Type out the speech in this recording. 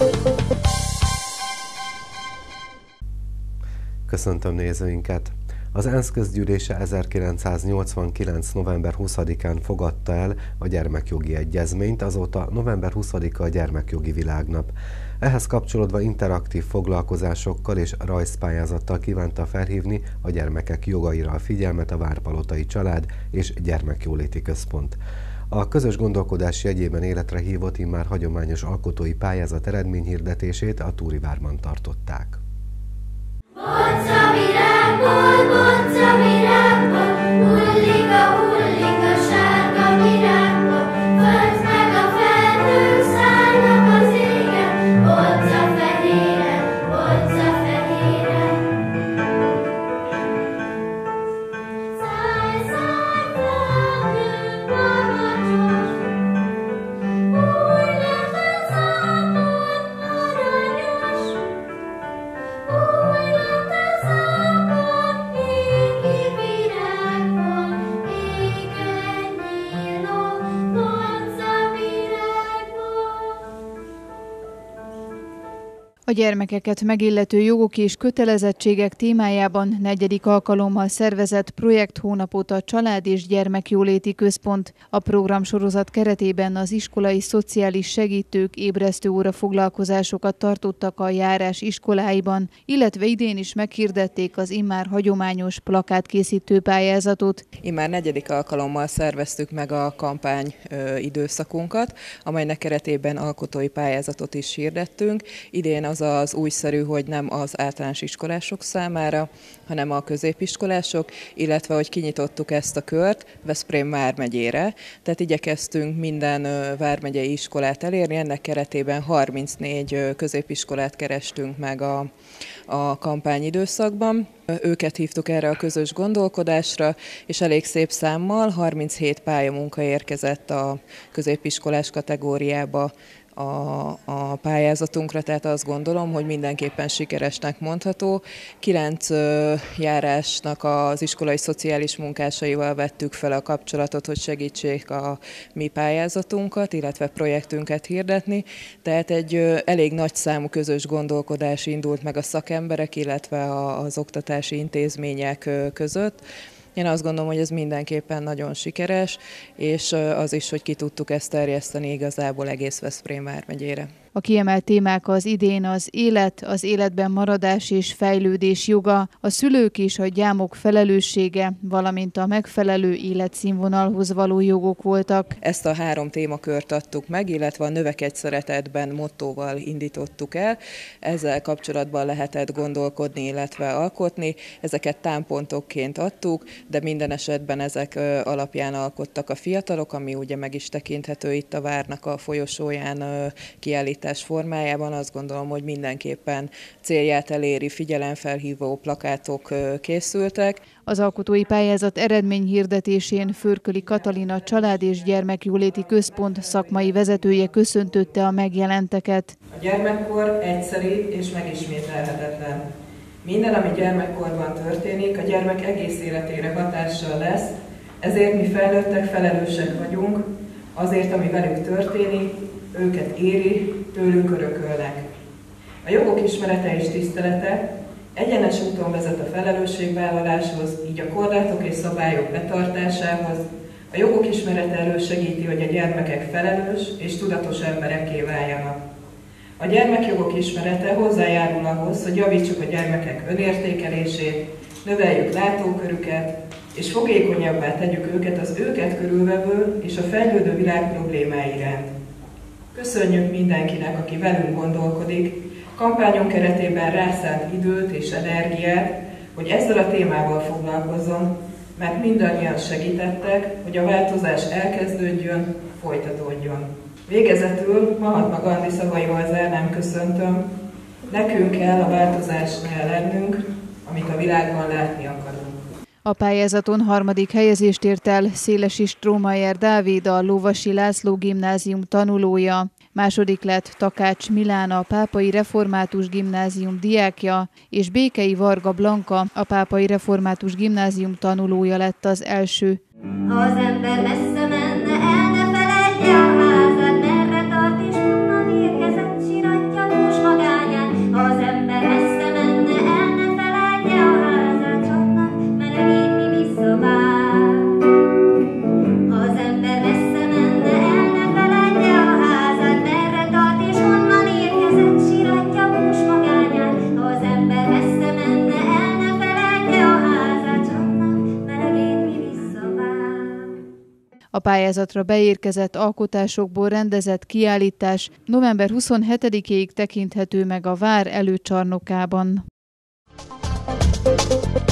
Köszöntöm nézőinket! Az ENSZ közgyűlése 1989. november 20-án fogadta el a gyermekjogi egyezményt, azóta november 20-a a gyermekjogi világnap. Ehhez kapcsolódva interaktív foglalkozásokkal és rajzpályázattal kívánta felhívni a gyermekek jogaira a figyelmet a Várpalotai Család és Gyermekjóléti Központ. A közös gondolkodás jegyében életre hívott immár hagyományos alkotói pályázat eredményhirdetését a Túrivárban tartották. Bonca virágból, hullik a sárga virágból, föld meg a felhők szállnak az égen, bonca fehéren. Száj, felhő, magas, új levezámon aranyos, új levezámon égi virágban, égen nyíló bonca virágban. A gyermekeket megillető jogok és kötelezettségek témájában 4. alkalommal szervezett projekthónapot a Család- és Gyermekjóléti Központ. A programsorozat keretében az iskolai szociális segítők ébresztő óra foglalkozásokat tartottak a járás iskoláiban, illetve idén is meghirdették az immár hagyományos plakátkészítő pályázatot. Immár 4. alkalommal szerveztük meg a kampány időszakunkat, amelynek keretében alkotói pályázatot is hirdettünk. Idén az újszerű, hogy nem az általános iskolások számára, hanem a középiskolások, illetve hogy kinyitottuk ezt a kört Veszprém vármegyére. Tehát igyekeztünk minden vármegyei iskolát elérni, ennek keretében 34 középiskolát kerestünk meg a kampányidőszakban. Őket hívtuk erre a közös gondolkodásra, és elég szép számmal 37 pályamunka érkezett a középiskolás kategóriába a pályázatunkra, tehát azt gondolom, hogy mindenképpen sikeresnek mondható. 9 járásnak az iskolai szociális munkásaival vettük fel a kapcsolatot, hogy segítsék a mi pályázatunkat, illetve projektünket hirdetni. Tehát egy elég nagy számú közös gondolkodás indult meg a szakemberek, illetve az oktatási intézmények között. Én azt gondolom, hogy ez mindenképpen nagyon sikeres, és az is, hogy ki tudtuk ezt terjeszteni igazából egész Veszprém vármegyére. A kiemelt témák az idén az élet, az életben maradás és fejlődés joga, a szülők és a gyámok felelőssége, valamint a megfelelő életszínvonalhoz való jogok voltak. Ezt a 3 témakört adtuk meg, illetve a Növekedj szeretetben mottóval indítottuk el. Ezzel kapcsolatban lehetett gondolkodni, illetve alkotni. Ezeket támpontokként adtuk, de minden esetben ezek alapján alkottak a fiatalok, ami ugye meg is tekinthető itt a várnak a folyosóján kiállítás formájában. Azt gondolom, hogy mindenképpen célját eléri, figyelemfelhívó plakátok készültek. Az alkotói pályázat eredményhirdetésén Förköli Katalina Család- és Gyermekjóléti Központ szakmai vezetője köszöntötte a megjelenteket. A gyermekkor egyszeri és megismételhetetlen. Minden, ami gyermekkorban történik, a gyermek egész életére hatással lesz, ezért mi felnőttek felelősek vagyunk, azért, ami velük történik, őket éri, tőlünk örökölnek. A jogok ismerete és tisztelete egyenes úton vezet a felelősségvállaláshoz, így a korlátok és szabályok betartásához. A jogok ismerete elősegíti, hogy a gyermekek felelős és tudatos emberekké váljanak. A gyermekjogok ismerete hozzájárul ahhoz, hogy javítsuk a gyermekek önértékelését, növeljük látókörüket, és fogékonyabbá tegyük őket az őket körülvevő és a fejlődő világ problémái iránt. Köszönjük mindenkinek, aki velünk gondolkodik, kampányunk keretében rászánt időt és energiát, hogy ezzel a témával foglalkozzon, mert mindannyian segítettek, hogy a változás elkezdődjön, folytatódjon. Végezetül Mahatma Gandhi szavaival zárnám köszöntöm, nekünk kell a változásnál lennünk, amit a világban látni akarunk. A pályázaton 3. helyezést ért el Szélesi Strómayer Dávid, a Lovasi László Gimnázium tanulója. Második lett Takács Milán, a Pápai Református Gimnázium diákja, és Békei Varga Blanka, a Pápai Református Gimnázium tanulója lett az első. Ha az ember messze menne, el ne feledje a házát, merre tart és honnan érkezett, siratja A pályázatra beérkezett alkotásokból rendezett kiállítás november 27-ig tekinthető meg a vár előcsarnokában.